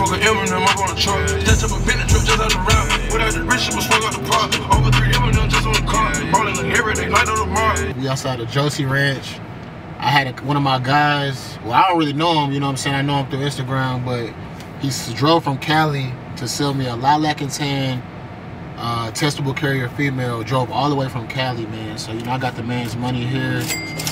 fuck an Eminem up on the truck. Snatch up a Bentley truck just out the route. Without the rich, I'ma swing out the park. Over 3 Eminem just on the car. Ballin' every day, night on the mark. We outside the Josie Ranch. I had one of my guys, well, I don't really know him, you know what I'm saying? I know him through Instagram, but he drove from Cali to sell me a lilac and tan testable carrier female. Drove all the way from Cali, man. So, you know, I got the man's money here.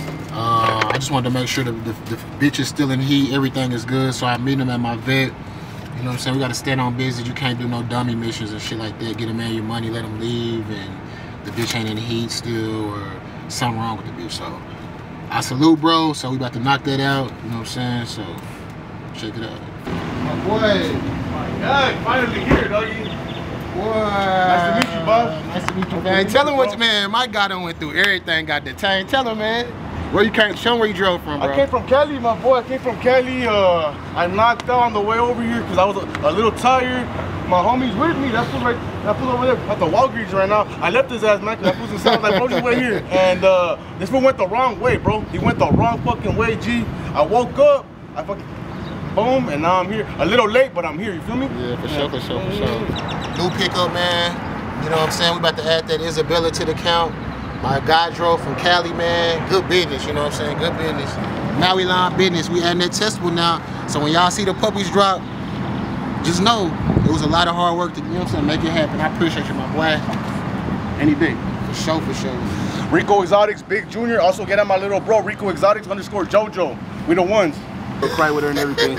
I just wanted to make sure the bitch is still in heat, everything is good. So I meet him at my vet. You know what I'm saying? We got to stand on business. You can't do no dummy missions and shit like that. Get a man your money, let him leave, and the bitch ain't in the heat still, or something wrong with the bitch. So I salute, bro. So we about to knock that out. You know what I'm saying? So check it out. My boy. My God, finally here, doggy. Boy. Nice to meet you, boss. Nice to meet you, man. Tell him what, man. My guy done went through everything. Got detained. Tell him, man. Where you came? Show him where you drove from, bro. I came from Cali, my boy. I came from Cali. I knocked out on the way over here because I was a little tired. My homie's with me. That fool over there at the Walgreens right now. I left his ass, man, because that fool's in South. Like, bro, just wait here. And this fool went the wrong way, bro. He went the wrong fucking way, G. I woke up. I fucking boom, and now I'm here. A little late, but I'm here. You feel me? Yeah, for sure, for sure, for sure. New pickup, man. You know what I'm saying? We about to add that Isabella to the count. My guy drove from Cali, man. Good business, you know what I'm saying? Good business. Maui line business. We adding that testable now. So when y'all see the puppies drop, just know it was a lot of hard work to, you know what I'm saying, make it happen. I appreciate you, my boy. Any day. For sure, for sure. Rico Exotics, Big Junior. Also get at my little bro, Rico Exotics _ JoJo. We the ones. We'll cry with her and everything.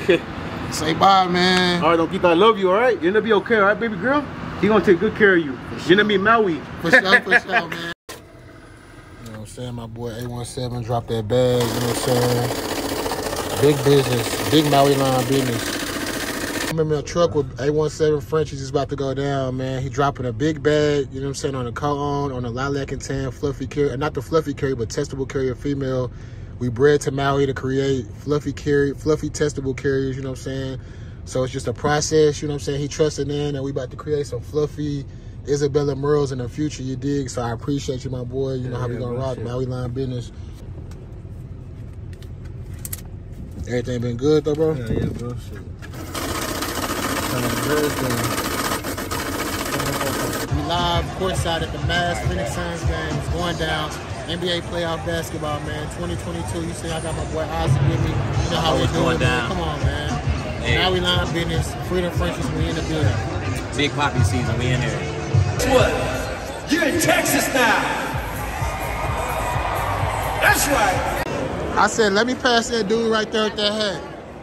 Say bye, man. All right, Donquita, I love you, all right? You're gonna be okay, all right, baby girl? He gonna take good care of you. You're gonna be Maui. For sure, man. You know what I'm saying? My boy A17 dropped that bag, you know what I'm saying? Big business, big Maui line business. I'm in a truck with A17 Frenchies is about to go down, man. He dropping a big bag, you know what I'm saying, on a co-own, on a lilac and tan fluffy carrier, not the fluffy carrier, but testable carrier female. We bred to Maui to create fluffy testable carriers, you know what I'm saying? So it's just a process, you know what I'm saying? He trusted in, and we about to create some fluffy Isabella Merles in the future, you dig? So I appreciate you, my boy. You know how we gonna rock Maui line business. Everything been good though, bro? Yeah, bro, shit. We live courtside at the Mavs Phoenix Suns game. It's going down. NBA playoff basketball, man. 2022. You see, I got my boy Isaac with me. You know how we're doing down. Come on, man. Hey. Now we line business. Freedom Frenchies, we in the building. Big poppy season, we in there. What? You're in Texas now. That's right. I said, let me pass that dude right there with that hat.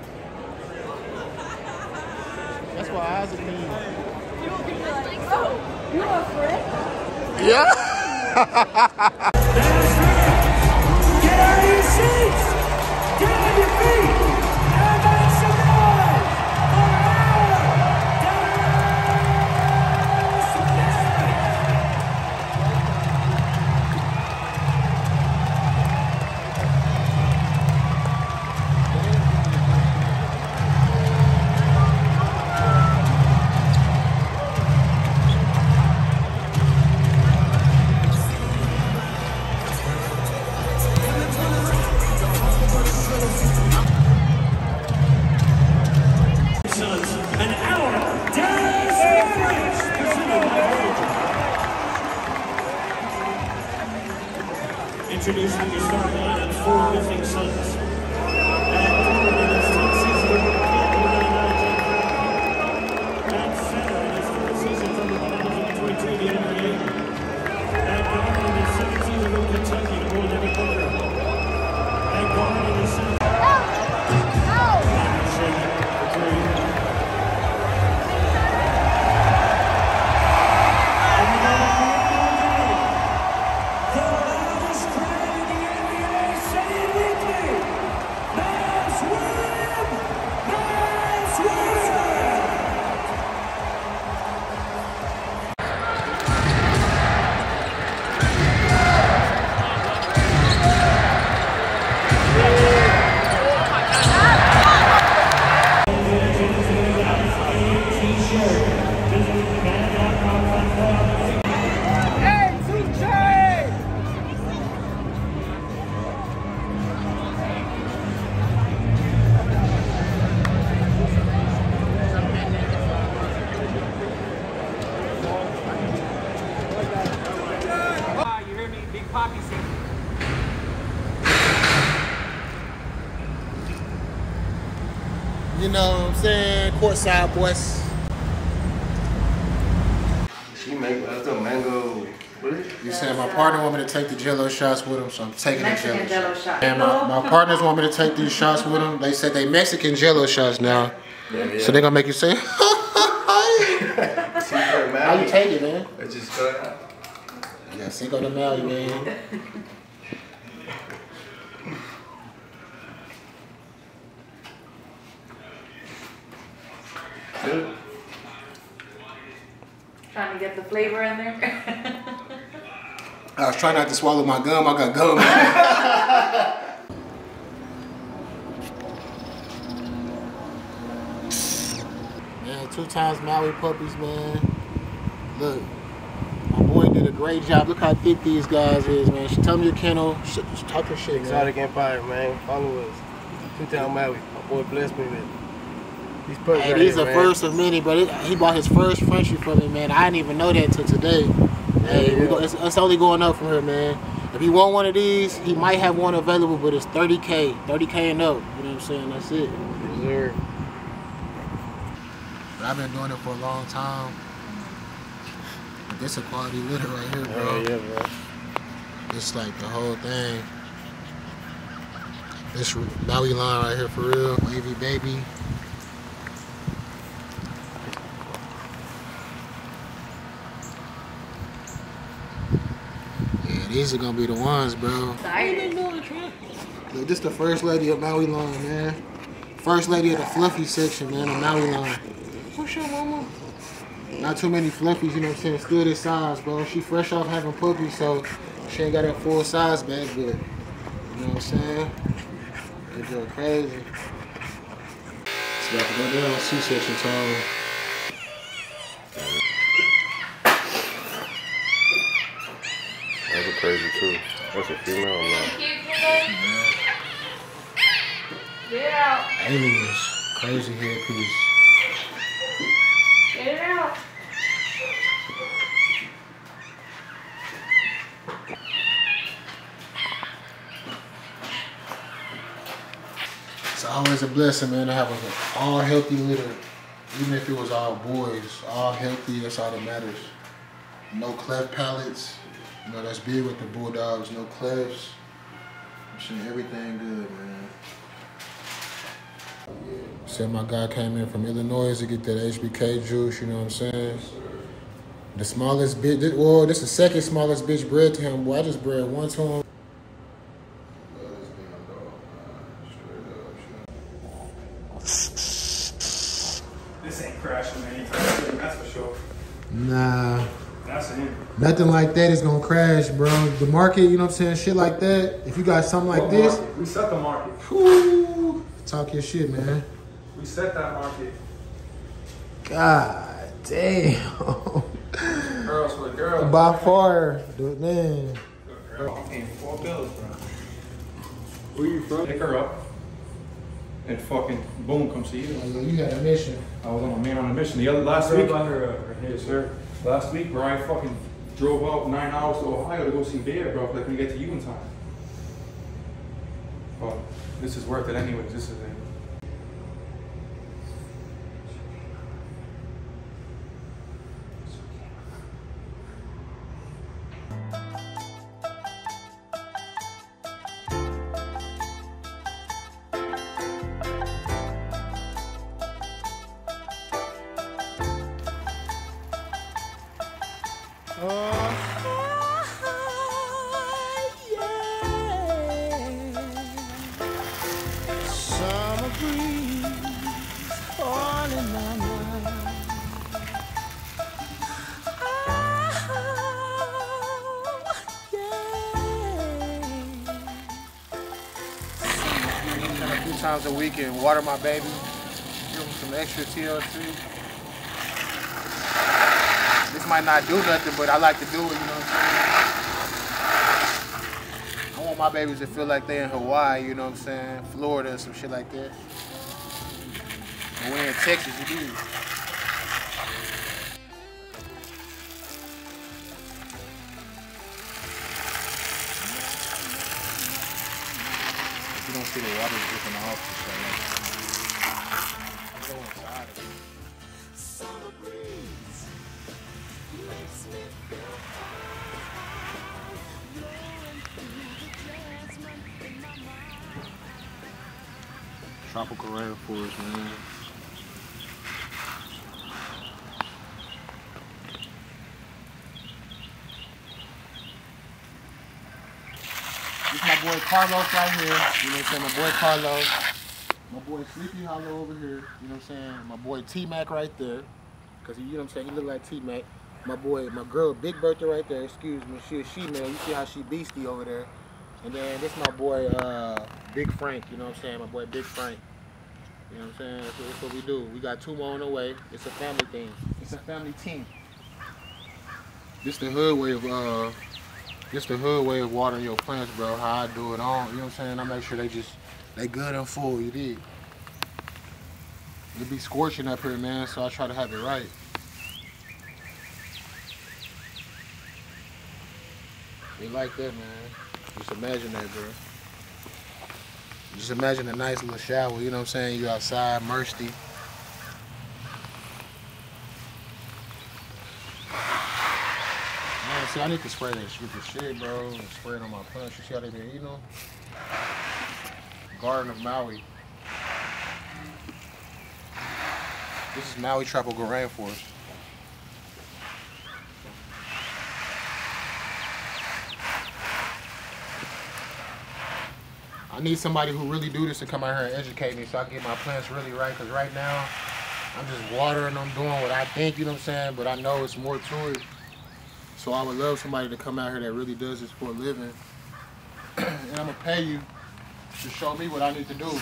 That's why Isaac mean. You will be like, oh, you are Fred? Yeah. That's right. Get out of your seats. Get on your feet. And make some noise for our Dallas Mavericks. Introducing the start lineup for the Phoenix Suns. At forward, it is 10th season from At center, it is 4th season from the Bahamas in 22 of the NBA. At guard, it is 2nd season from Kentucky, the Bulls every quarter. At guard, it is 7th. poppy season. You know what I'm saying? Courtside boys. She make that's a mango. What is it? You said my partner want me to take the Jello shots with him, so I'm taking Mexican the Jello Jello shots. shot. And my partners want me to take these shots with them. They said they Mexican Jello shots now. Yeah. So they're gonna make you say, how you take it, man? I just cut out. Yeah, Cinco de Mayo, man. Good. Trying to get the flavor in there. I was trying not to swallow my gum. I got gum. Man, 2 times Maui puppies, man. Look, my boy did a great job. Look how thick these guys is, man. Tell me your kennel. Just talk your shit, man. Exotic Empire, man. Follow us. 2 Town Maui. My boy blessed me with these puppies. Hey, right these here, are man. first of many, but he bought his first Frenchie for me, man. I didn't even know that until today. Hey, Yeah. it's only going up from here, man. If you want one of these, he might have one available, but it's 30K. 30K and up. You know what I'm saying? That's it. Yes, sir. But I've been doing it for a long time. But this a quality litter right here, bro. Oh, yeah, bro. It's like the whole thing. This Maui line right here for real. Wavy baby. Yeah, these are gonna be the ones, bro. Excited. Look, this the first lady of Maui line, man. First lady of the fluffy section, man, of Maui line. What's your mama? Not too many fluffies, you know what I'm saying? Still this size, bro. She fresh off having puppies, so she ain't got her full size back, but you know what I'm saying? They're doing crazy. It's about to go down C-section time. That's a crazy too. That's a female or not? Get it out. Aliens. Crazy headpiece. Get it out. It's always a blessing, man, to have an all healthy litter. Even if it was all boys, all healthy, that's all that matters. No cleft palates. You know, that's big with the Bulldogs. No clefts. I'm sure everything good, man. Said my guy came in from Illinois to get that HBK juice, you know what I'm saying? The smallest bitch, well, this is the second smallest bitch bred to him. Boy, I just bred one to him. This ain't crashing anytime soon, that's for sure. Nah. That's it. Nothing like that is gonna crash, bro. The market, you know what I'm saying? Shit like that. If you got something like this, We set the market. whoo, talk your shit, man. We set that market. God damn. Girls with girls. By far, dude, man. I'm paying $4 bills, bro. Where you from? Pick her up. And fucking boom, come see you. You had a mission. I was on a man on a mission. Last week, yes, sir. Last week, where I fucking drove out 9 hours to Ohio to go see Bear, bro, so I can get to you in time. But this is worth it anyways. This is it. Summer breeze all in my mind. A few times a week and water my baby. Give him some extra TLC. This might not do nothing, but I like to do it, you know what I'm saying? I want my babies to feel like they're in Hawaii, you know what I'm saying? Florida or some shit like that. When we're in Texas, you do. don't see the water dripping off the show. Go inside of it. Tropical rainforest, man. This is my boy Carlos right here. You know what I'm saying? My boy Carlos. My boy Sleepy Hollow over here. You know what I'm saying? My boy T-Mac right there. Cause he, you know what I'm saying? He look like T-Mac. My girl Big Bertha right there. Excuse me. She a she-male. You see how she beastie over there. And then this my boy Big Frank. You know what I'm saying? My boy Big Frank. You know what I'm saying? That's what we do. We got 2 more on the way. It's a family thing. It's a family team. This the hood way of watering your plants, bro. How I do it on, you know what I'm saying? I make sure they good and full, you dig? It be scorching up here, man, so I try to have it right. They like that, man. Just imagine that, bro. Just imagine a nice little shower, you know what I'm saying? You outside, musty. Man, see, I need to spray that shit, bro. And spray it on my plants. You see how they been, you know? Garden of Maui. This is Maui Tropical Rainforest. I need somebody who really do this to come out here and educate me so I can get my plants really right. Because right now, I'm just watering them, doing what I think, you know what I'm saying? But I know it's more to it. So I would love somebody to come out here that really does this for a living. And I'm going to pay you to show me what I need to do.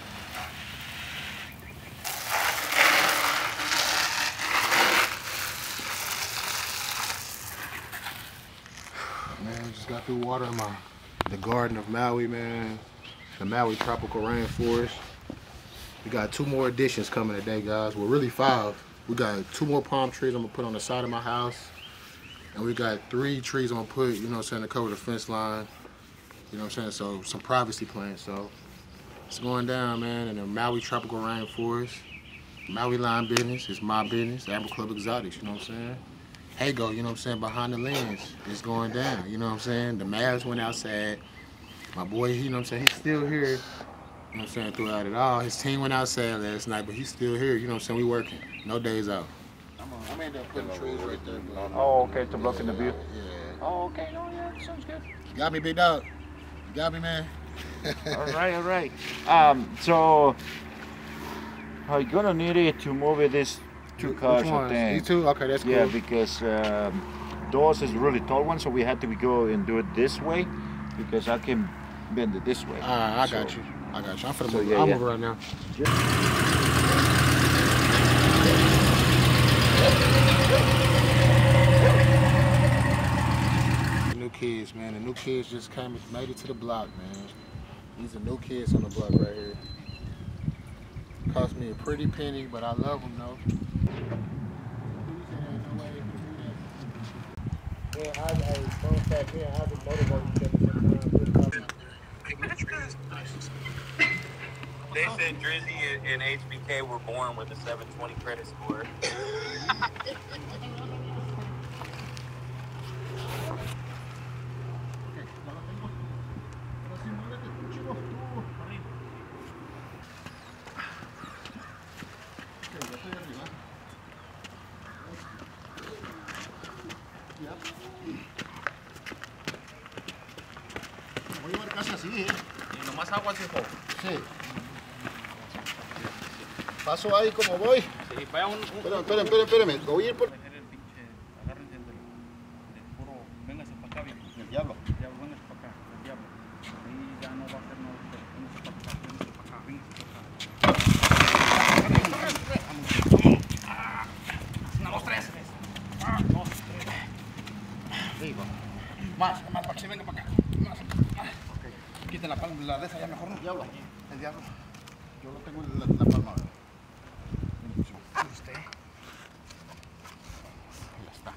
Man, just got through watering the Garden of Maui, man. The Maui Tropical Rainforest. We got 2 more additions coming today, guys. Well, really 5. We got 2 more palm trees I'm gonna put on the side of my house. And we got 3 trees I'm gonna put, you know what I'm saying, to cover the fence line. You know what I'm saying? So some privacy plants. So it's going down, man, in the Maui Tropical Rainforest. Maui Line business is my business. Amber Club Exotics, you know what I'm saying? Hago, you know what I'm saying, behind the lens. It's going down, you know what I'm saying? The Mavs went outside. My boy, you know what I'm saying, he's still here. You know what I'm saying, throughout it all. His team went outside last night, but he's still here, you know what I'm saying? We working. No days out. I'm gonna end up putting trees right there. Oh, okay, to blocking the view. Yeah. Oh, okay, no, yeah, sounds good. You got me, big dog. You got me, man. All right. So, I'm gonna need it to move this 2 cars, I think. These 2? Okay, that's cool. Yeah, because those is really tall one, so we had to go and do it this way because I can bend it this way. I got you. I'm finna move. Yeah, I'll move right now. The new kids, man. The new kids just made it to the block, man. These are new kids on the block right here. Cost me a pretty penny, but I love them though. Yeah, I was They said Drizzy and HBK were born with a 720 credit score. Voy a llevar casi así, ¿eh? Y nomás agua sin juego. Sí. Paso ahí como voy. Sí, vaya un... Espérenme. Voy a ir por... Agárrense del puro, véngase para acá, bien. El diablo. Véngase para acá, el diablo. Ahí ya no va a ser nada, véngase para acá, véngase para acá. 1, 2, 3. 2, 3. Viva. Más, para que se venga para acá. Más. Okay. Quiten la palma, la de esa ya mejor, ¿no? El diablo. El diablo. Yo lo tengo en la palma. Usted. Ya está.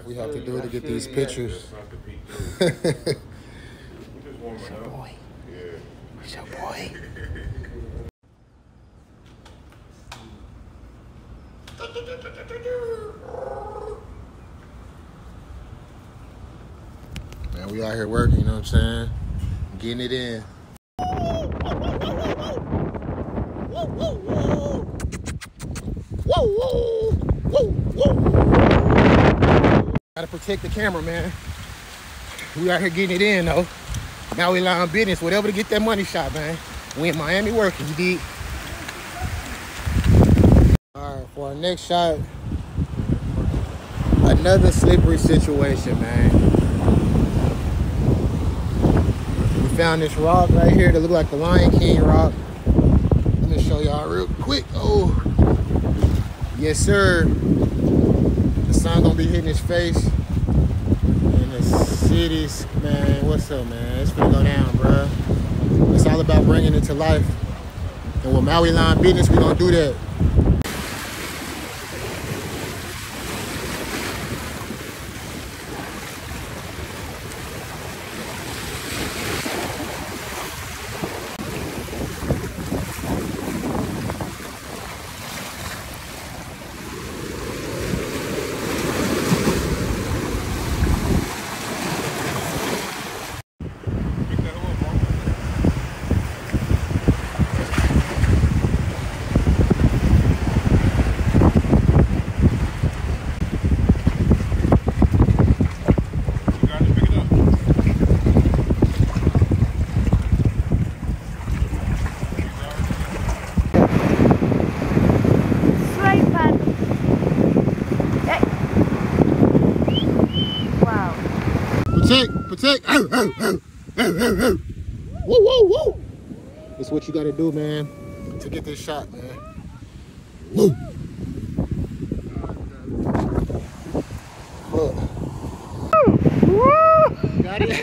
we have to do to get these pictures. It's your boy. It's your boy. Man, we out here working, you know what I'm saying? Getting it in. Gotta protect the camera, man. We out here getting it in, though. Now we line business, whatever to get that money shot, man. We in Miami working, you dig? All right, for our next shot, another slippery situation, man. We found this rock right here that look like the Lion King rock. Let me show y'all real quick. Oh, yes, sir. The sun gonna be hitting his face. And the city's, man, what's up, man? It's gonna go down, bruh. It's all about bringing it to life. And with Maui Line Business, we gonna do that. Protect. Woo, woo, woo. That's what you gotta do, man, to get this shot, man. Woo. Look. Got it?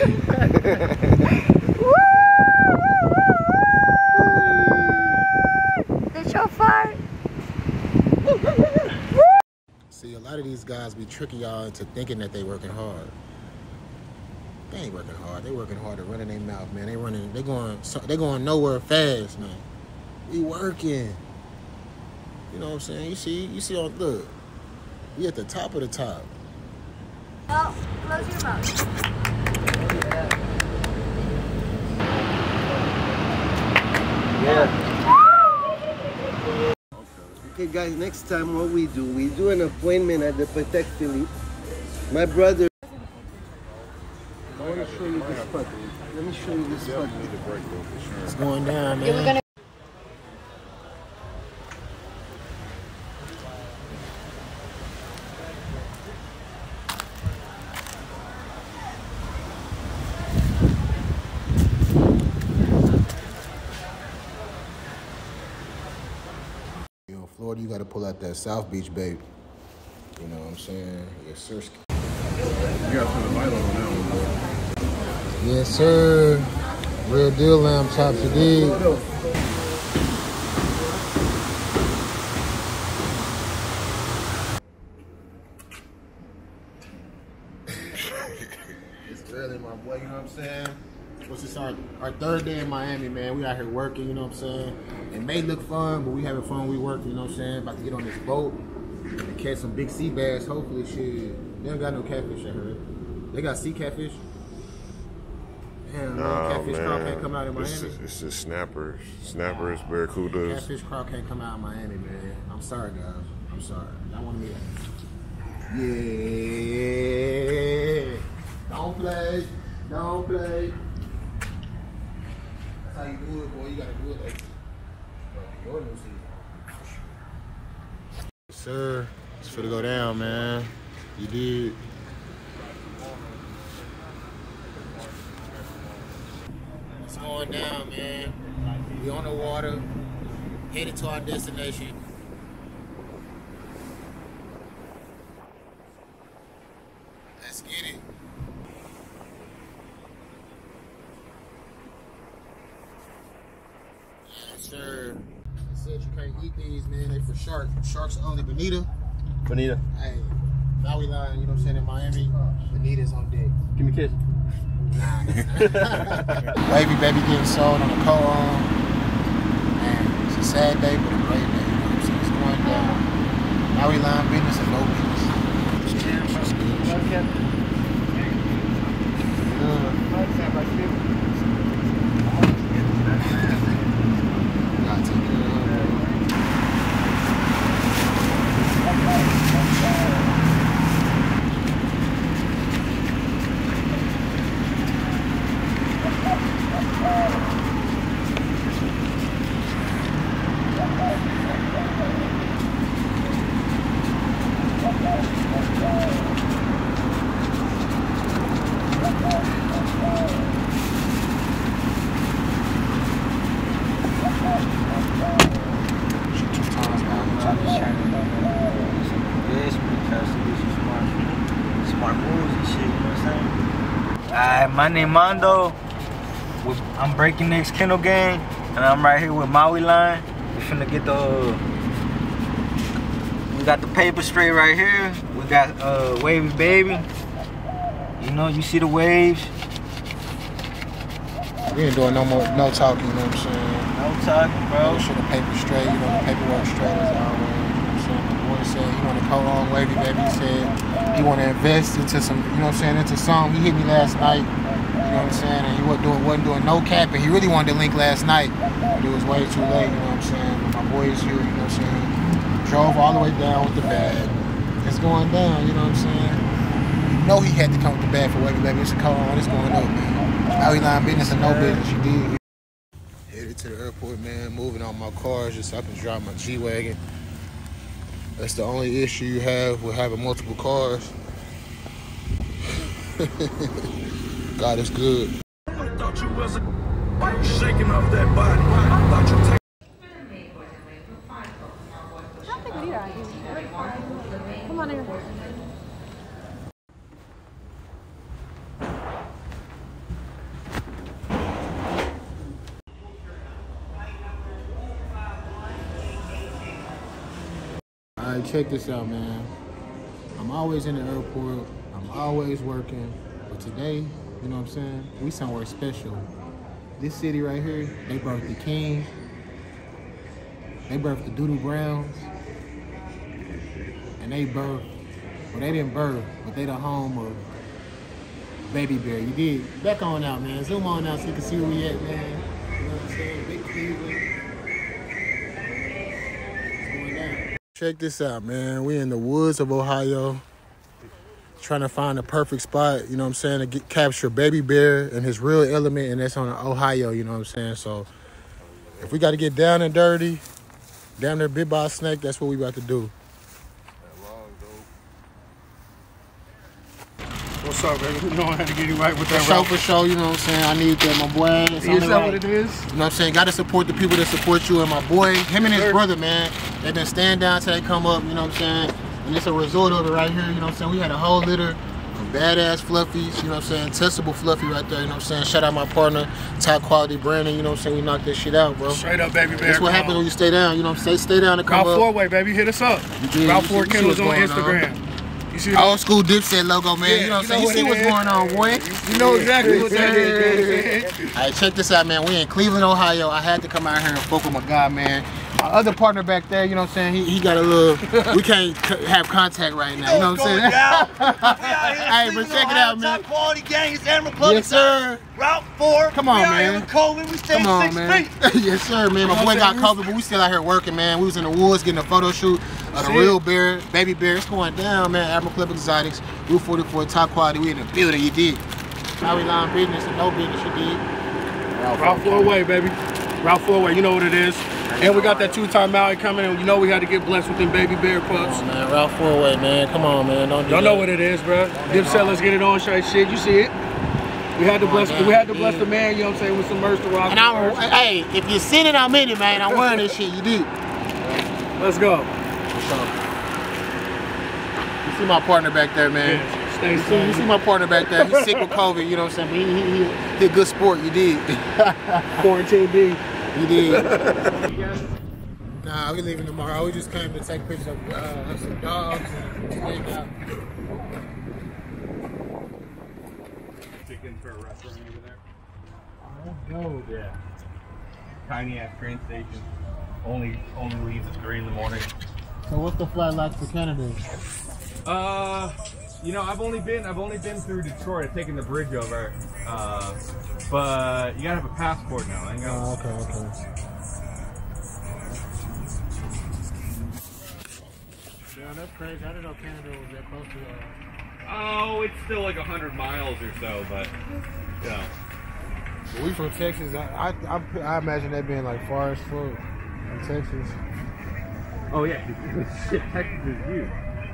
That's your fart. See, a lot of these guys be tricking y'all into thinking that they working hard. They ain't working hard. They working hard at running their mouth, man. They going nowhere fast, man. We working. You know what I'm saying? You see on, look. We at the top of the top. Oh, close your mouth. Yeah. Okay, guys, next time what we do an appointment at the Patek Philippe. My brother. I want to show you this spot. Let me show you this spot. It's going down, man. You know, Florida, you got to pull out that South Beach, babe. You know what I'm saying? Yes, sir. You got to put a light on that one, bro. Yes, sir. Real deal lamb chops, you dig? It's early, my boy, you know what I'm saying? What's this, our third day in Miami, man. We out here working, you know what I'm saying? It may look fun, but we having fun, we working, you know what I'm saying? About to get on this boat and catch some big sea bass, hopefully, shit. They don't got no catfish, I heard. They got sea catfish. Damn, man, catfish crawl can't come out in Miami. It's just snappers, barracudas. Catfish crawl can't come out in Miami, man. I'm sorry, guys. I'm sorry. I want to be that. Yeah. Don't play. Don't play. That's how you do it, boy. You got to do it like your new season. Yes, sir. It's for to go down, man. You did. It's going down, man. We on the water, headed to our destination. Let's get it. Yes, sir. They said you can't eat these, man. They for sharks. Sharks only. Bonita. Bonita. Hey, Maui line, you know what I'm saying, in Miami. Anita's on deck. Give me a kiss. Nah, Wavy Baby getting sold on the co-own. Man, it's a sad day, but a great day. You know what I'm saying? It's going down. Maui line business and no business. That's good. Gotta take care of her. My name Mondo. I'm Breaking Next Kennel Gang, and I'm right here with Maui Line. We finna get we got the paper straight right here. We got Wavy Baby. You know, you see the waves. We ain't doing no talking, you know what I'm saying? No talking, bro. Make sure the paper straight, you know, the paperwork straight as always. You know what I'm saying? My boy said he want to call on Wavy Baby. He said he want to invest into some, you know what I'm saying, into something. He hit me last night. You know what I'm saying? And he wasn't doing no capping. He really wanted to link last night, but it was way too late, you know what I'm saying? But my boy is here, you know what I'm saying? Drove all the way down with the bag. It's going down, you know what I'm saying? You know he had to come with the bag for Wavy Baby. It's a call on, it's going up, man. Maui line business and no business, you did. Headed to the airport, man, moving on my cars just so I can drive my G-Wagon. That's the only issue you have with having multiple cars. God is good. I thought you was shaking off that body. I thought you take. Come on here. Alright, check this out, man. I'm always in the airport. I'm always working. But today, you know what I'm saying? We somewhere special. This city right here, they birthed the King. They birthed the Doodoo Browns. And they birthed, well, they didn't birth, but they the home of Baby Bear. You did. Back on out, man. Zoom on out so you can see where we at, man. You know what I'm saying? Big Cleveland. It's going down. Check this out, man. We in the woods of Ohio. Trying to find the perfect spot, you know what I'm saying, to capture Baby Bear and his real element, and that's on Ohio, you know what I'm saying? So if we got to get down and dirty, down there bit by a snake, that's what we about to do. What's up, baby? You know I had to get you right with that For sure, you know what I'm saying? I need that, my boy. Is that what it is? You know what I'm saying? Got to support the people that support you, and my boy, him and his brother, man, they've been staying down till they come up, you know what I'm saying? And it's a result of it right here, you know what I'm saying? We had a whole litter of badass fluffies, you know what I'm saying? Testable fluffy right there, you know what I'm saying? Shout out my partner, Top Quality Brandon, you know what I'm saying? We knocked that shit out, bro. Straight up, Baby Bear. That's what happens when you stay down, you know what I'm saying? Stay down and come up. Route 4-way, baby. Hit us up. Route 4 Kennels on Instagram. You see old school Dipset logo, man. Yeah, you know what I'm saying? You see what's going on, boy. You know exactly what that is. All right, check this out, man. We in Cleveland, Ohio. I had to come out here and fuck with my guy, man. My other partner back there, you know what I'm saying? He got a little, we can't have contact right now, you know what I'm saying? Hey, but check it out, man. Top Quality Gang, it's Animal Club. Yes, sir. Route 4. Come on, we man. Out here with COVID. We stay Come on, 6 man. feet. Yes, sir, man. My boy got COVID, but we still out here working, man. We was in the woods getting a photo shoot of the real bear, Baby Bear. It's going down, man. Admiral Club Exotics, Route 44, Top Quality. We in the building, you did. Maui line business and no business, you did. Route 4-way, baby. Route 4-way, you know what it is. And we got that 2-time Maui coming, and you know we had to get blessed with them Baby Bear pups. Come on, man. Route 4-way, man. Come on, man. Don't do Y'all that. know what it is, bro. Dipset, let's get it on, straight shit. You see it. We had to bless the man, you know what I'm saying, with some merch to rock. And hey, if you're sitting, I'm in it, man. I'm wearing this shit. You did. Let's go. You see my partner back there, man. Yeah, you see my partner back there. He's sick with COVID, you know what I'm saying? But he a good sport. You did. Quarantine B. You did. Nah, we leaving tomorrow. We just came to take pictures of some dogs and hang out. Chicken for a restaurant over there. Oh, Yeah. Tiny ass train station. Only leaves at 3 in the morning. So what's the flight like for Canada? You know, I've only been through Detroit, taking the bridge over. But you gotta have a passport now. Oh, okay. Yeah, that's crazy. I didn't know Canada was that close to Oh, it's still like 100 miles or so, but yeah. We from Texas. I imagine that being like far as fuck in Texas. Oh yeah, shit, Texas is huge.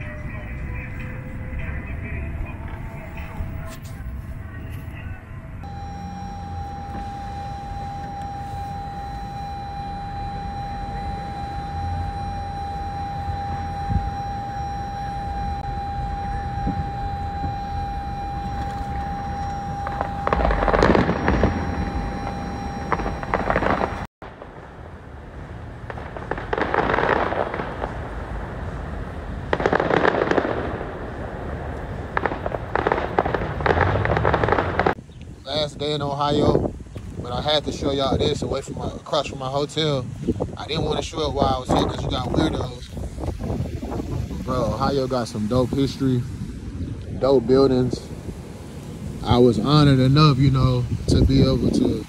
Last day in Ohio, but I had to show y'all this across from my hotel. I didn't want to show it while I was here because you got weirdos. But bro, Ohio got some dope history, dope buildings. I was honored enough, you know, to be able to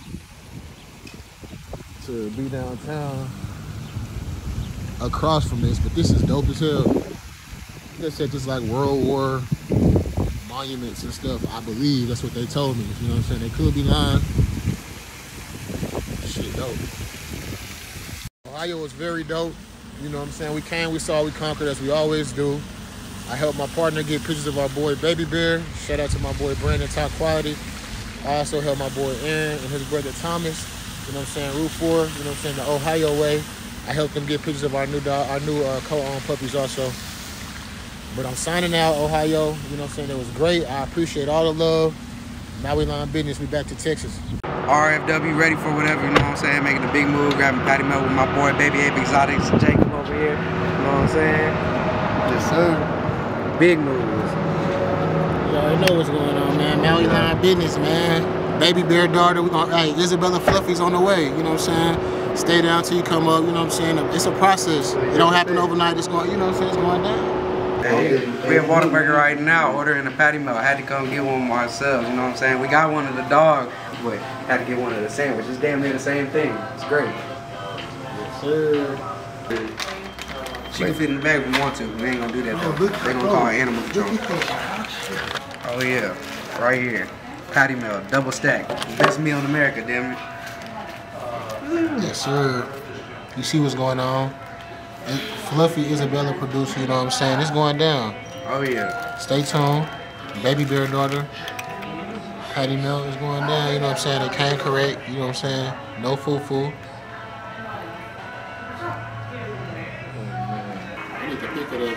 be downtown across from this, but this is dope as hell. They said this like World War monuments and stuff. I believe that's what they told me. You know what I'm saying? They could be lying. Shit dope. Ohio was very dope. You know what I'm saying? We came, we saw, we conquered as we always do. I helped my partner get pictures of our boy Baby Bear. Shout out to my boy Brandon, Top Quality. I also helped my boy Aaron and his brother Thomas. You know what I'm saying? Route 4. You know what I'm saying? The Ohio way. I helped them get pictures of our new dog, our new co-owned puppies also. But I'm signing out, Ohio. You know what I'm saying? It was great. I appreciate all the love. Maui Line Business. We back to Texas. RFW ready for whatever, you know what I'm saying? Making a big move, grabbing Patty Melt with my boy Baby Ape Exotics, Jacob over here. You know what I'm saying? Yes, sir. Big moves. You already know what's going on, man. Maui Line Business, man. Baby Bear daughter. Hey, Isabella Fluffy's on the way. You know what I'm saying? Stay down till you come up. You know what I'm saying? It's a process. It don't happen overnight. It's going. You know what I'm saying? It's going down. Hey, we at Whataburger right now, ordering a Patty Melt. I had to come get one myself, you know what I'm saying? We got one of the dog, but had to get one of the sandwiches. Damn near the same thing. It's great. Yes, sir. She can fit in the bag if we want to. We ain't gonna do that though. They're gonna call animal control. Oh yeah, right here. Patty Melt, double stack. Best meal in America, damn it. Yes, sir. You see what's going on? Fluffy Isabella producer, you know what I'm saying? It's going down. Oh yeah. Stay tuned. Baby Bear daughter. Patty Melt is going down, you know what I'm saying? They came correct, you know what I'm saying? No foo-foo. I need to pick it up.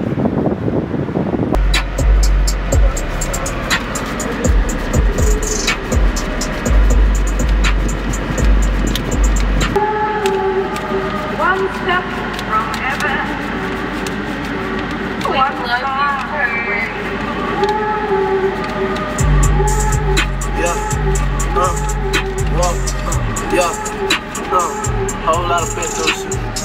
One step from heaven. One love whole lot of pesos.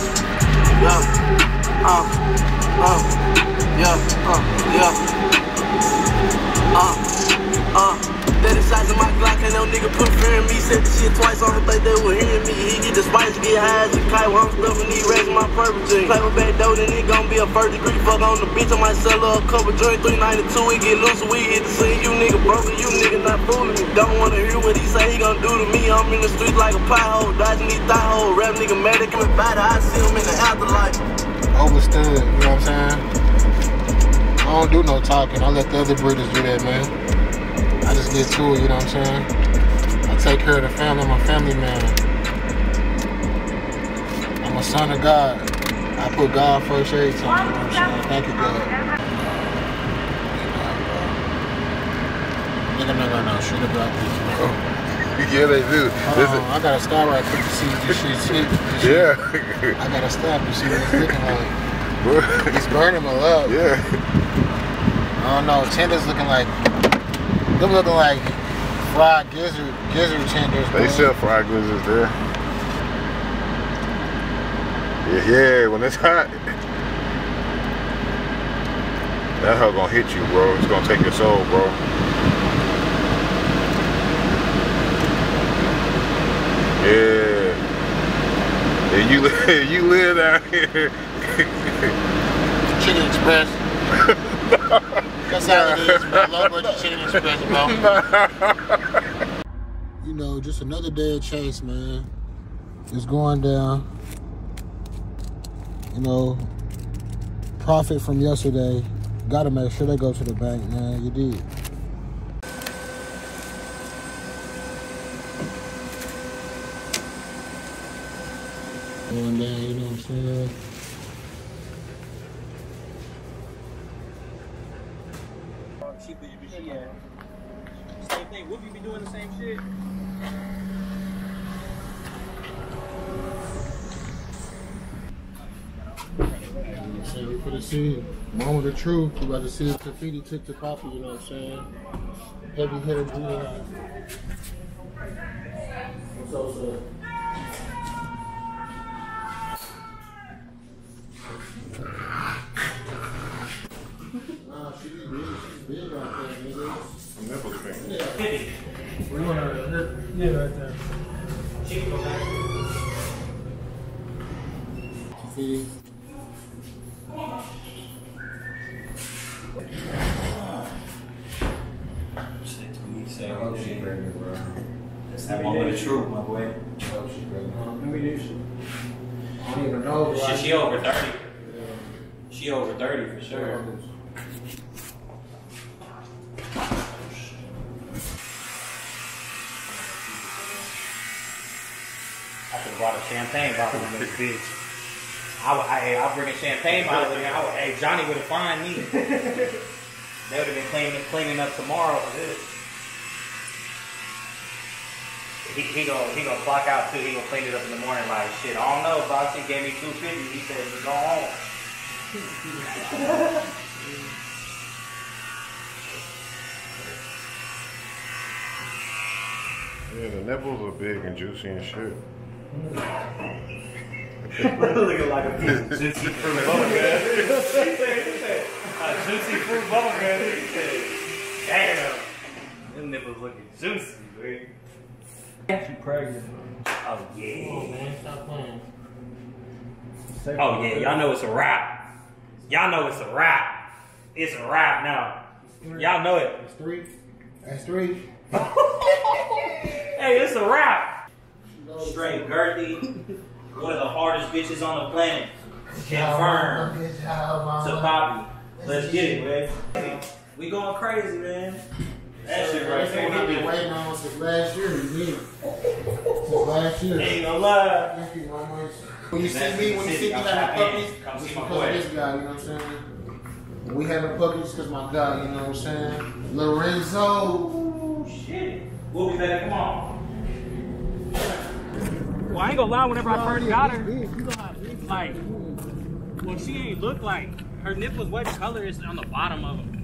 That the size of my Glock, and no nigga put fear in me. Said the shit twice, I don't think they were hearing me. He get the spice, get high as a kite while I'm stuffing these racks in my purple jeans. Play with back dough, then it gon' be a first degree. Fuck on the bitch, I might sell her a couple joints. 392, it get loose, we hit the scene. You nigga broken, you nigga not fooling me. Don't wanna hear what he say, he gon' do to me. I'm in the streets like a pothole, dodging these thigh holes. Rap nigga mad, they coming by, I see him in the afterlife. Overstood, you know what I'm saying? I don't do no talking, I let the other breeders do that, man. I just get to it, you know what I'm saying? I take care of the family, I'm a family man. I'm a son of God. I put God first every time, you know what I'm saying? Thank you, God. Nigga, not gonna know shit about this, bro. Yeah, they do. I gotta stop right quick to see if this shit's hit. Yeah. I gotta stop to see what it's looking like. It's burning my love. Yeah. I don't know. Tenders looking like fried gizzard tenders. They sell fried gizzards there. Yeah, when it's hot, that hoe gonna hit you, bro. It's gonna take your soul, bro. Yeah. Yeah, you live out here. Chicken Express. That's how it is, bro. Low budget Chicken Express, bro. You know, just another day of chase, man. It's going down. You know, profit from yesterday. Gotta make sure they go to the bank, man. You did. Going down, you know what I'm saying? Same thing. Whoopi be doing the same shit. So we for the see moment of truth. We about to see if Tafiti took to Poppy, you know what I'm saying? Heavy hitter Dion. What's up, sir? Nah, she's big out there, nigga. Nipple thing. Yeah. Where you want her? Yeah, right there. Tafiti. That's that moment of truth, my boy. I don't even know. She over 30. She over 30 for sure. I could have brought a champagne bottle in this bitch. I'll bring a champagne bottle in there. Hey, Johnny would have fined me. They would have been cleaning up tomorrow for this. He gonna clock out too. He gonna clean it up in the morning like shit. I don't know, boss. He gave me $250. He said go home. Yeah, the nipples are big and juicy and shit. Looking like a juicy fruit bubble gum. A juicy fruit bubble gum. Damn, them nipples looking juicy, man. She pregnant. Oh yeah. Oh man, stop playing. Oh yeah, y'all know it's a wrap. Y'all know it's a wrap. It's a wrap now. Y'all know it. That's three. That's three. Hey, it's a wrap. Straight girthy. One of the hardest bitches on the planet. Confirmed. To Poppy. Let's get it, man. We going crazy, man. That shit right there. I've been waiting on since last year. You did. Since last year. Ain't gonna lie. Thank you, Mama. When you see me having puppies, it's because of this guy, you know what I'm saying? When we having puppies, because my guy, you know what I'm saying? Lorenzo. Oh, shit. We'll be back. Come on. Well, I ain't gonna lie, whenever I first got her, like, well, she ain't look like, her nipples, what color is on the bottom of them?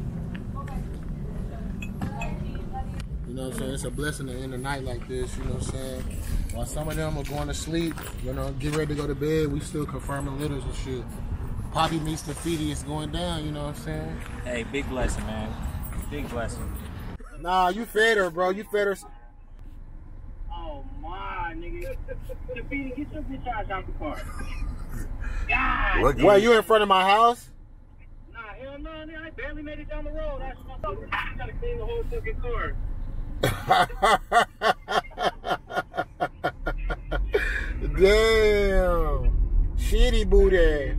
You know what I'm saying? It's a blessing to end the night like this, you know what I'm saying? While some of them are going to sleep, you know, get ready to go to bed, we still confirming litters and shit. Poppy meets Tafiti, it's going down, you know what I'm saying? Hey, big blessing, man. Big blessing. Nah, you fed her, bro. You fed her. Oh, my, nigga. Tafiti, get your bitch ass out the car. God. Wait, you in front of my house? Nah, hell no, nigga. I barely made it down the road. I gotta clean the whole fucking car. Damn. Shitty booty. Hey,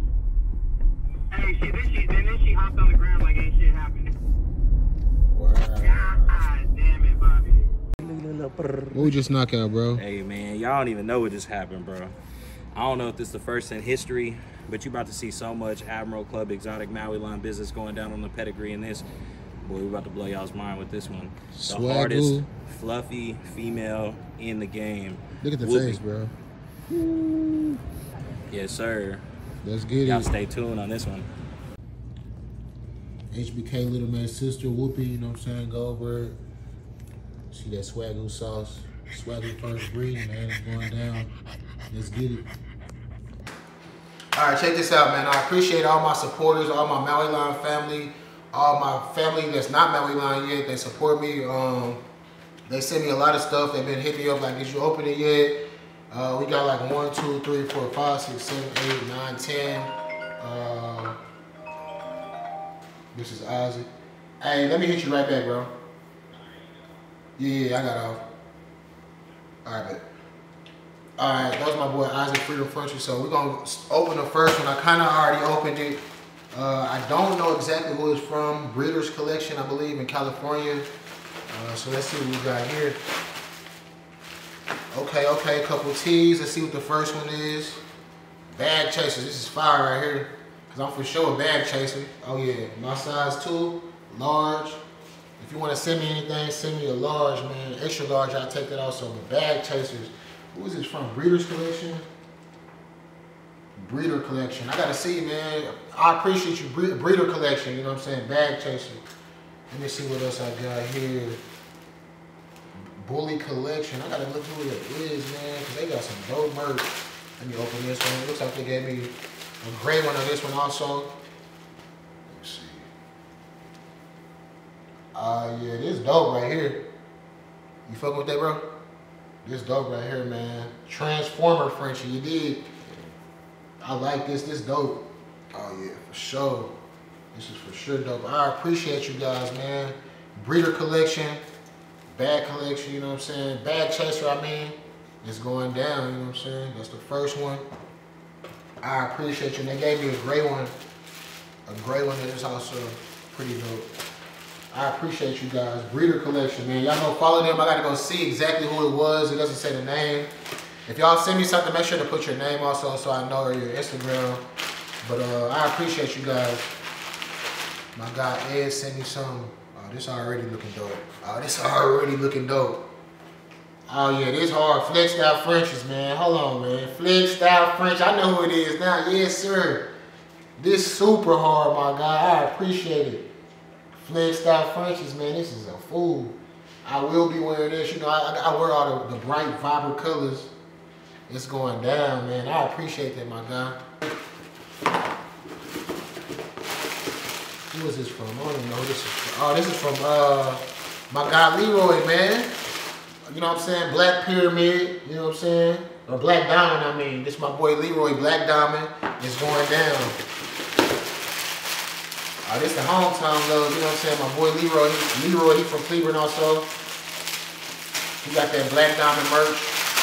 then she hopped on the ground like ain't shit happened. Wow. God damn it, Bobby. What we just knock out, bro? Hey, man, y'all don't even know what just happened, bro. I don't know if this is the first in history, but you about to see so much Admiral Club exotic Maui line business going down on the pedigree in this. Boy, we about to blow y'all's mind with this one. The hardest fluffy female in the game. Look at the face, bro. Yes, sir. Let's get Y'all it. stay tuned on this one. HBK Little Man's sister, Whoopi, you know what I'm saying? Goldberg. See that Swagoo sauce. Swagoo first breeding, man. It's going down. Let's get it. All right, check this out, man. I appreciate all my supporters, all my Maui Line family, all my family that's not Maui Line yet. They support me. They send me a lot of stuff. They've been hitting me up like, did you open it yet? We got like 1, 2, 3, 4, 5, 6, 7, 8, 9, 10. This is Isaac. Hey, let me hit you right back, bro. Yeah, I got off. All right, bet. All right, that was my boy Isaac Freedom Frontier. So we're gonna open the first one. I kind of already opened it. I don't know exactly who it's from. Breeders Collection, I believe, in California. So let's see what we got here. Okay, couple T's. Let's see what the first one is. Bag Chasers. This is fire right here. Cause I'm for sure a bag chaser. Oh yeah, my size 2, large. If you want to send me anything, send me a large, man. Extra large, I'll take that also. But bag chasers. Who is this from? Breeders Collection? Breeder Collection. I gotta see, man. I appreciate you, Breeder Collection. You know what I'm saying? Bag chaser. Let me see what else I got here. Bully Collection. I gotta look who it is, man, because they got some dope merch. Let me open this one. It looks like they gave me a gray one on this one also. Let's see. Yeah, this dope right here. You fucking with that, bro? This dope right here, man. Transformer Frenchie, you dig? I like this. This dope. Oh yeah, for sure. This is for sure dope. I appreciate you guys, man. Breeder Collection, Bag Collection, you know what I'm saying? Bag Chaser, I mean. It's going down, you know what I'm saying? That's the first one. I appreciate you. And they gave me a gray one. A gray one that is also pretty dope. I appreciate you guys. Breeder Collection, man. Y'all know, follow them. I gotta go see exactly who it was. It doesn't say the name. If y'all send me something, make sure to put your name also so I know, or your Instagram. But I appreciate you guys. My guy Ed sent me some. Oh, this already looking dope. Oh, this already looking dope. Oh yeah, this hard. Flex Style Frenchies, man. Hold on, man. Flex Style French. I know who it is now. Yes, sir. This super hard, my guy. I appreciate it. Flex Style Frenchies, man. This is a fool. I will be wearing this. You know, I wear all the bright, vibrant colors. It's going down, man. I appreciate that, my guy. Who is this from? I don't even know who this is from. Oh, this is from my guy Leroy, man. You know what I'm saying? Black Pyramid, you know what I'm saying? Or Black Diamond, I mean. This is my boy Leroy, Black Diamond. It's going down. Oh, this the hometown love, you know what I'm saying? My boy Leroy, he from Cleveland also. He got that Black Diamond merch.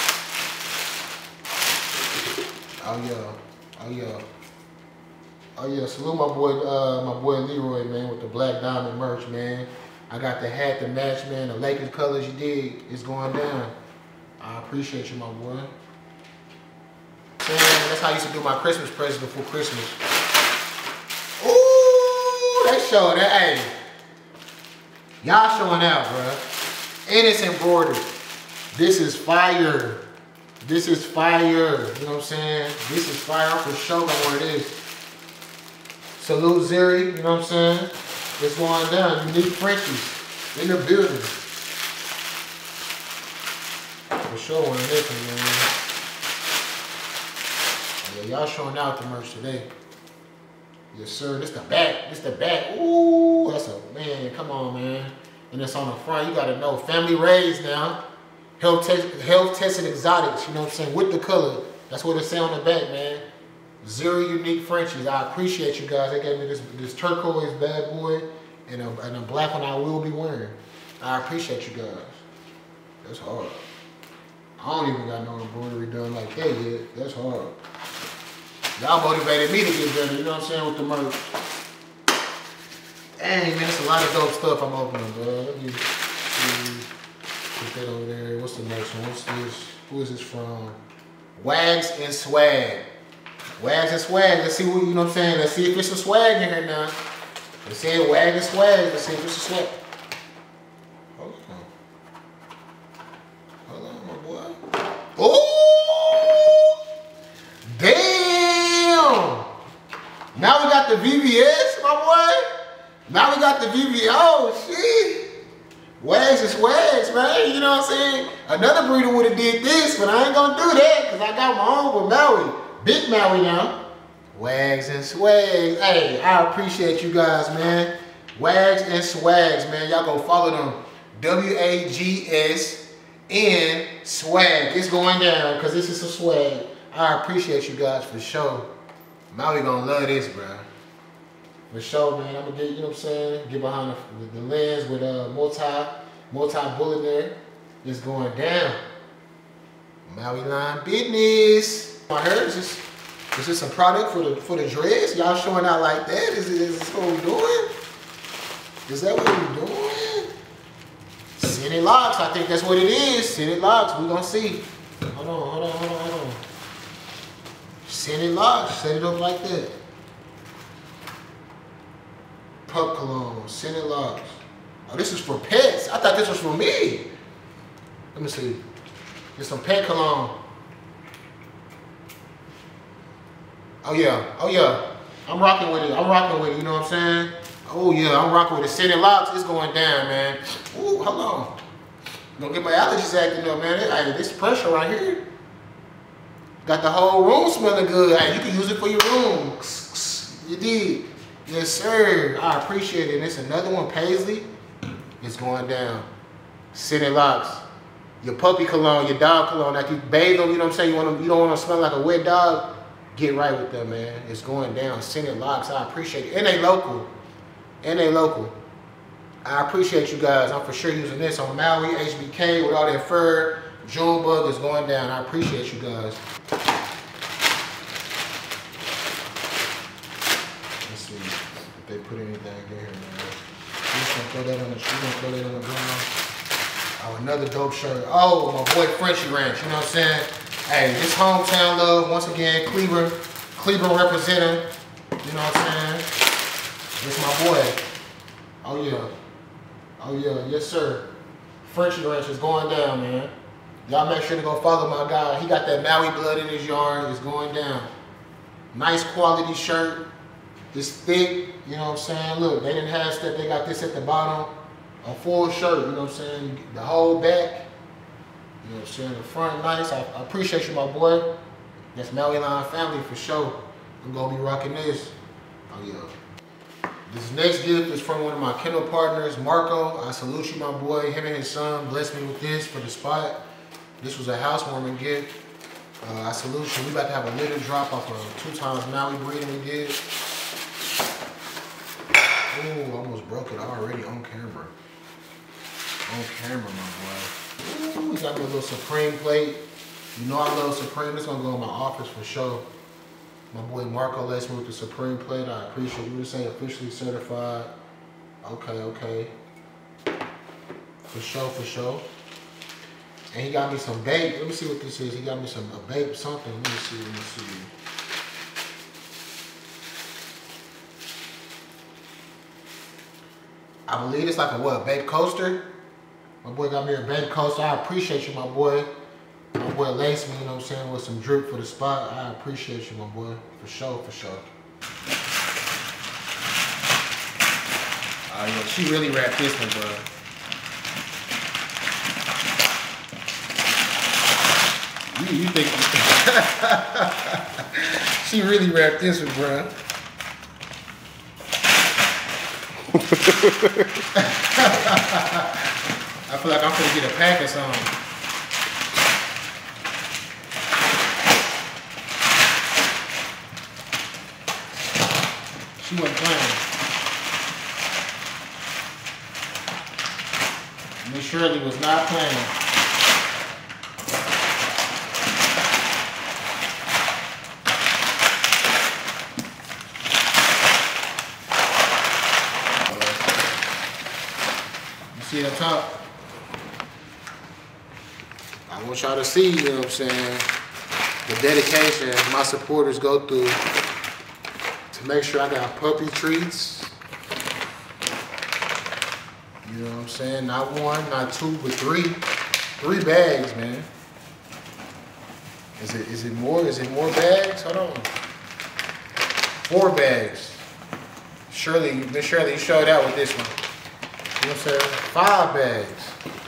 Oh yeah, oh yeah. Oh yeah, salute my boy Leroy, man, with the Black Diamond merch, man. I got the hat to match, man, the Lakers colors you did. It's going down. I appreciate you, my boy. Man, that's how I used to do my Christmas presents before Christmas. Ooh, they showing that, hey. Y'all showing out, bro. And it's embroidered. This is fire. This is fire. You know what I'm saying? This is fire. I'm for sure know what it is. Salute Zeri, you know what I'm saying? It's going down. Unique Frenchies in the building. For sure one of this one, man. Yeah, y'all showing out the merch today. Yes, sir. This the back. This the back. Ooh, that's a, man, come on, man. And it's on the front. You got to know. Family raised now. Health tested exotics, you know what I'm saying? With the color. That's what it say on the back, man. Zero Unique Frenchies. I appreciate you guys. They gave me this turquoise bad boy and a black one I will be wearing. I appreciate you guys. That's hard. I don't even got no embroidery done like that yet. That's hard. Y'all motivated me to get better, you know what I'm saying, with the merch. Dang, man, it's a lot of dope stuff I'm opening, bro. Let me see. Put that over there. What's the next one? What's this? Who is this from? Wags and Swag. Wags and Swag. Let's see what, you know what I'm saying? Let's see if it's a swag in here now. Let's see it, Wag and Swag. Let's see if it's a swag. Hold on. Hold on, my boy. Ooh! Damn! Now we got the VVS, my boy. Now we got the VVO, shit. Wags is wags, man. You know what I'm saying? Another breeder would have did this, but I ain't gonna do that because I got my own with Maui. Big Maui now. Wags and swags. Hey, I appreciate you guys, man. Wags and swags, man. Y'all go follow them. WAGS and swag. It's going down because this is a swag. I appreciate you guys for sure. Maui gonna love this, bro. For sure, man. I'm gonna get, you know what I'm saying? Get behind the lens with multi-bullet there. It's going down. Maui line business. I heard is this some product for the dreads? Y'all showing out like that? Is this what we doing? Is that what we doing? Scented locks, I think that's what it is. Scented locks, we gonna see. Hold on. Scented locks, set it up like that. Pup cologne, scented locks. Oh, this is for pets. I thought this was for me. Let me see. There's some pet cologne. Oh yeah. I'm rocking with it, you know what I'm saying? Oh yeah, I'm rocking with it. Scented locks, it's going down, man. Ooh, hold on. Gonna get my allergies acting up, man. Hey, this pressure right here. Got the whole room smelling good. Hey, you can use it for your room. You did. Yes, sir. I appreciate it. And it's another one, Paisley. It's going down. Scented locks. Your puppy cologne, your dog cologne, like you bathe them, you know what I'm saying? You don't want to smell like a wet dog. Get right with them, man. It's going down. Scented locks. I appreciate it. And they local. I appreciate you guys. I'm for sure using this on Maui, HBK with all that fur. Junebug is going down. I appreciate you guys. Let's see if they put anything in here, man. She's gonna throw that on the ground. Oh, another dope shirt. Oh, my boy Frenchy Ranch. You know what I'm saying? Hey, this hometown love once again. Cleveland representing. You know what I'm saying? It's my boy. Oh yeah, yes sir. Frenchy Ranch is going down, man. Y'all make sure to go follow my guy. He got that Maui blood in his yard. It's going down. Nice quality shirt. It's thick, you know what I'm saying? Look, they didn't have stuff. They got this at the bottom. A full shirt, you know what I'm saying? The whole back. You know what I'm saying? The front nice. I appreciate you, my boy. That's Maui Line family for sure. I'm gonna be rocking this. Oh yeah. This next gift is from one of my kennel partners, Marco. I salute you, my boy. Him and his son blessed me with this for the spot. This was a housewarming gift. I salute you. We about to have a litter drop off of 2 times Maui breeding we did. Ooh, almost broke it already on camera. On camera, my boy. Ooh, we got me a little Supreme plate. You know I love Supreme. It's gonna go in my office for sure. My boy Marco lets me with the Supreme plate. I appreciate you. This ain't officially certified. Okay. For sure. And he got me some bait. Let me see what this is. He got me a bait something. Let me see. I believe it's like a bait coaster. My boy got me a bait coaster. I appreciate you, my boy. My boy laced me, you know what I'm saying, with some drip for the spot. I appreciate you, my boy. For sure. Oh, yeah, she really wrapped this one, bro. You think... She really wrapped this one, bro. I feel like I'm gonna get a pack or something. She wasn't playing. Miss Shirley was not playing. You see it up top? I want y'all to see, you know what I'm saying, the dedication my supporters go through to make sure I got puppy treats. You know what I'm saying? Not 1, not 2, but 3. 3 bags, man. Is it more? Is it more bags? Hold on. 4 bags. Shirley, Miss Shirley showed out with this one. You know what I'm saying? 5 bags.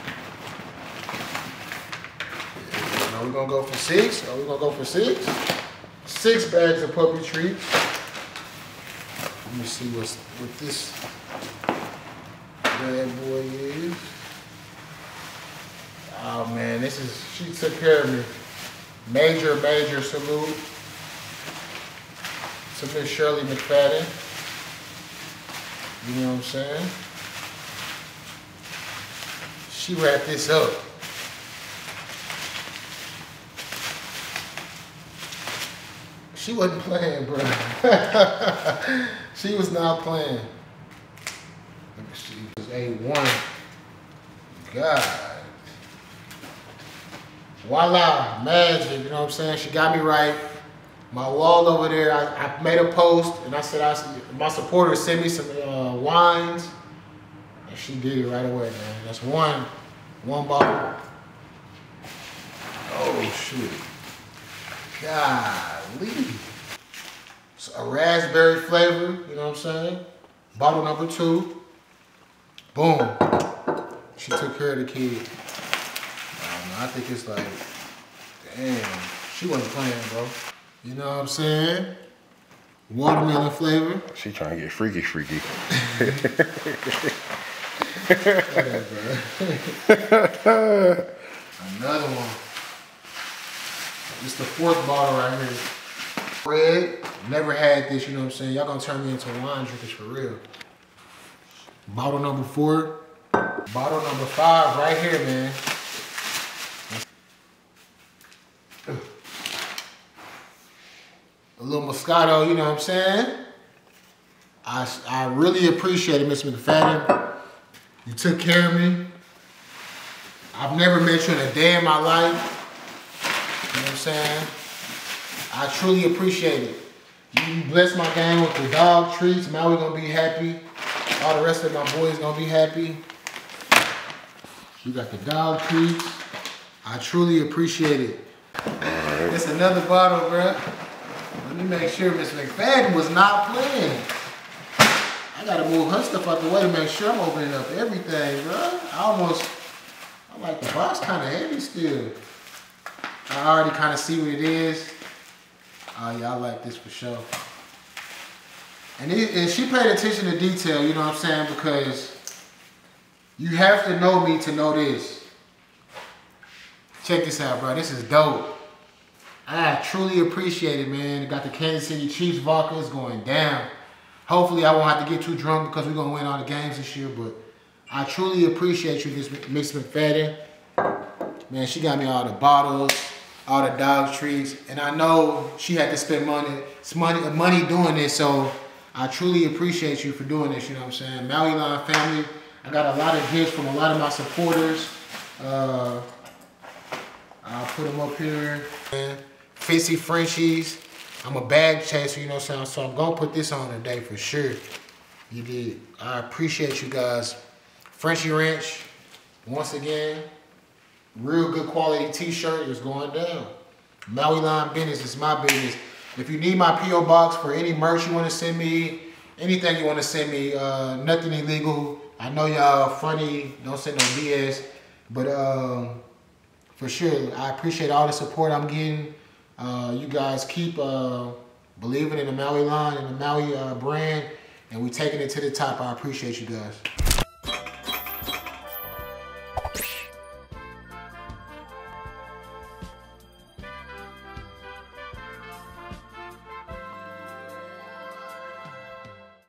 Are we gonna go for 6? Are we gonna go for 6? 6 bags of puppy treats. Let me see what this bad boy is. Oh man, she took care of me. Major salute to Miss Shirley McFadden. You know what I'm saying? She wrapped this up. She wasn't playing, bro. She was not playing. Let me see. It was A1. God. Voila, magic, you know what I'm saying? She got me right. My wall over there, I made a post and I said, my supporters sent me some wines. And she did it right away, man. That's one bottle. Oh, shoot. Golly. So a raspberry flavor, you know what I'm saying? Bottle number 2. Boom. She took care of the kid. I think it's like, damn, she wasn't playing, bro. You know what I'm saying? Watermelon flavor. She trying to get freaky. Another one. It's the 4th bottle right here. Red. Never had this, you know what I'm saying? Y'all gonna turn me into wine drinkers for real. Bottle number 4. Bottle number 5 right here, man. A little Moscato, you know what I'm saying? I really appreciate it, Miss McFadden. You took care of me. I've never met you in a day in my life. You know what I'm saying? I truly appreciate it. You blessed my gang with the dog treats. Maui gonna be happy. All the rest of my boys gonna be happy. You got the dog treats. I truly appreciate it. It's another bottle, bruh. Let me make sure Miss McFadden was not playing. I gotta move her stuff out the way to make sure I'm opening up everything, bro. I like the box kind of heavy still. I already kind of see what it is. Oh yeah, I like this for sure. And she paid attention to detail, you know what I'm saying? Because you have to know me to know this. Check this out, bro. This is dope. I truly appreciate it, man. Got the Kansas City Chiefs vodka. It's going down. Hopefully I won't have to get too drunk because we're going to win all the games this year. But I truly appreciate you, Miss McFadden. Man, she got me all the bottles, all the dog treats. And I know she had to spend money doing this. So I truly appreciate you for doing this, you know what I'm saying? Maui Line family. I got a lot of gifts from a lot of my supporters. I'll put them up here. Fitzy Frenchies. I'm a bag chaser, you know what I'm saying? So I'm gonna put this on today for sure. You did. I appreciate you guys. Frenchie Ranch, once again, real good quality t-shirt is going down. Maui Line business is my business. If you need my P.O. box for any merch you wanna send me, anything you wanna send me, nothing illegal. I know y'all funny, don't send no BS, but for sure, I appreciate all the support I'm getting. You guys keep believing in the Maui Line and the Maui brand, and we're taking it to the top. I appreciate you guys.